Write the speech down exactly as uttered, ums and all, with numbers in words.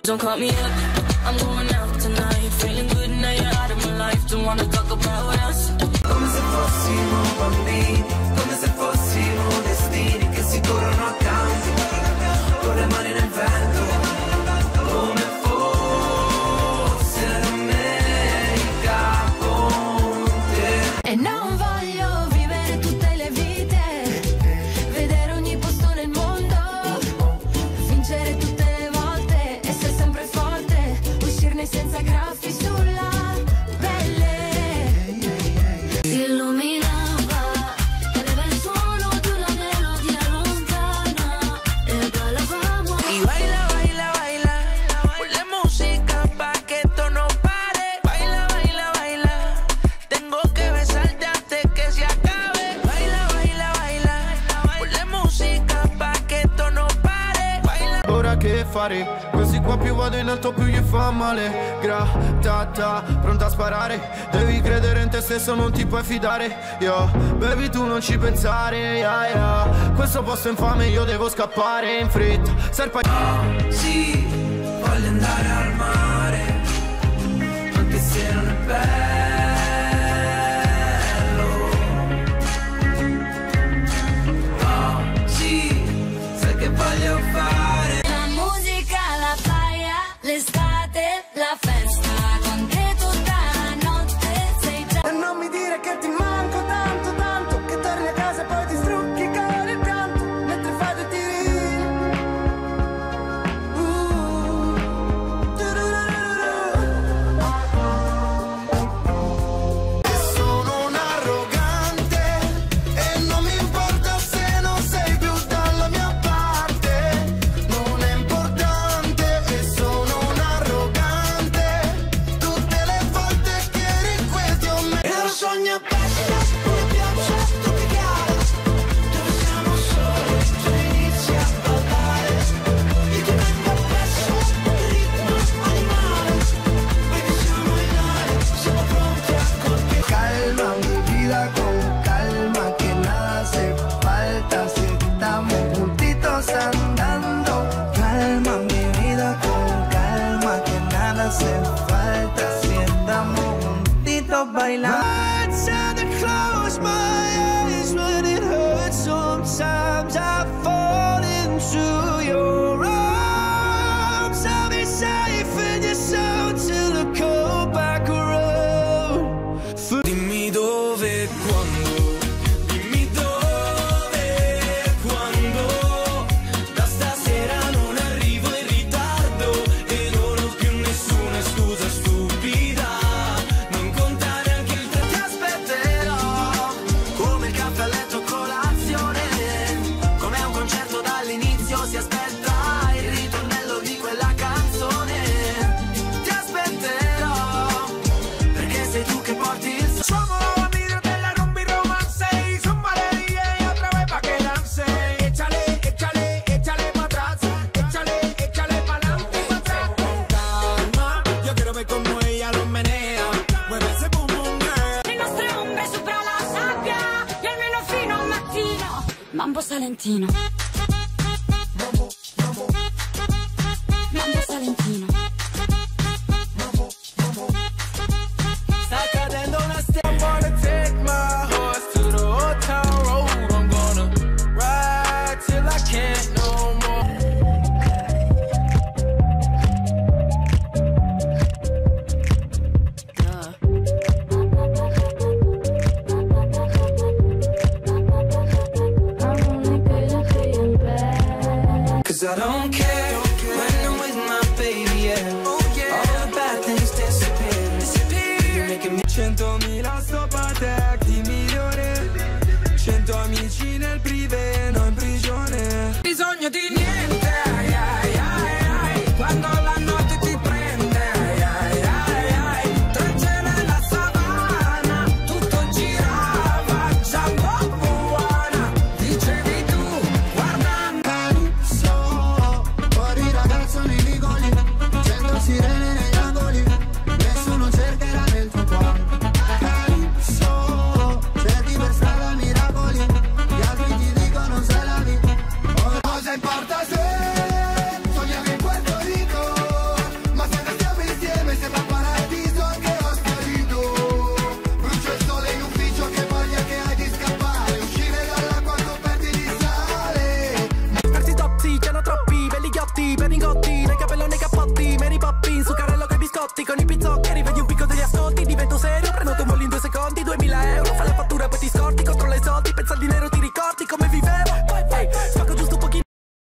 Don't call me up, I'm going out tonight. Feeling good now you're out of my life. Don't wanna talk about us. Come se fossimo bambini, come se fossimo destini che si corrono accanti, con le mani nel vento, come fosse l'America con te. E non voglio vivere tutte le vite, vedere ogni posto nel mondo, vincere tutte le volte, essere sempre forte, uscirne senza graffi sulla pelle. Illuminava, aveva il suono di una melodia lontana e ballavamo. Y baila, baila, baila, ponle música pa' que esto no pare. Baila, baila, baila, tengo que besarte antes que se acabe. Baila, baila, baila, ponle música pa' que esto no pare. Baila. Ora che fare? Così qua più vado in alto più gli fa male. Grattata, pronta a sparare. Devi credere in te stesso, non ti puoi fidare. Yo, baby tu non ci pensare, yeah, yeah. Questo posto infame io devo scappare in fretta. Serpa. Oh, sì, voglio andare al mare, anche se non è bello. Oh, sì, sai che voglio fare. La musica, la playa, l'estate, la festa, con te tutta la notte sei già. E non mi dire che ti manco tanto tanto, che torni a casa e poi ti strucchi con il pianto mentre fai due tiri. Uh, sono un arrogante e non mi importa se non sei più dalla mia parte. Non è importante e sono un arrogante. Tutte le volte che ricordi a me. E lo sogno a pezzi, come pioggia tropicale, dove siamo soli, tu inizi a ballare. Io ti vengo appresso, il ritmo animale, baby siamo in aria, siamo pronti a colpire. Calma mi vida con calma, que nada hace falta si estamos juntitos andando. Calma mi vida con calma, que nada hace falta si andamos juntitos bailando. I'd close my eyes when it hurts. Sometimes I fall into your arms. I'll be safe in your soul till I come back around. Dimmi dove e quando, dimmi dove e quando. Da stasera non arrivo in ritardo e non ho più nessuna scusa stupida. Non conta neanche il tempo. Ti aspetterò come il caffè a letto colazione, come un concerto dall'inizio si aspetta il ritornello di quella canzone. Ti aspetterò perché sei tu che porti il Somos los bandidos de la rumba y romance y zúmbale D J y otra vez pa' que dance. Échale, échale, échale pa' atrás, échale, échale pa' adelante y pa' atrás. Con calma, yo quiero ver cómo ella lo menea. Mueve ese boom boom girl. Le nostre ombre sopra la sabbia, e almeno fino al mattino. Mambo Salentino. Mambo Salentino. Sta cadendo una stella. I'm gonna take my horse to the old town road. I'm gonna ride till I can't no more. Cause I don't care when I'm with my baby, yeah. All the bad things disappear. You're making me Centomila stopate di milione, cento amici nel privé, non in prigione. Bisogno di niente, ai, ai, ai, ai, quando la notte ti prende, ai, ai, ai, ai, tra il cielo e la savana, tutto girava, già buona, dicevi tu, guardando. So, fuori ragazzo nei vicoli, cento sirene negli angoli, nessuno cercherà nel tuo cuore. So, cerchi per strada miracoli, gli altri ti dicono se la vivi. Cosa importa Pavarotti, per ingotti, nei capello nei cappotti, Mary Poppins, zuccarello coi biscotti, con i pizzocchi.